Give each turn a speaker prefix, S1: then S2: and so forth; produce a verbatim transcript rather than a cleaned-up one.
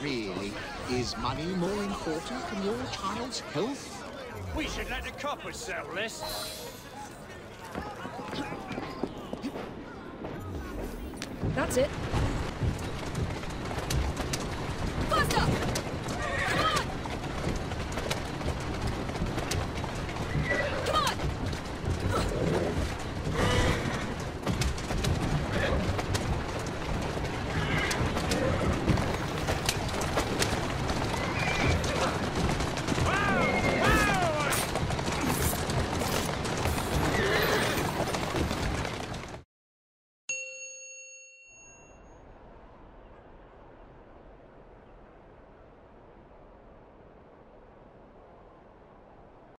S1: Really, is money more important than your child's health?
S2: We should let the coppers settle this.
S3: That's it.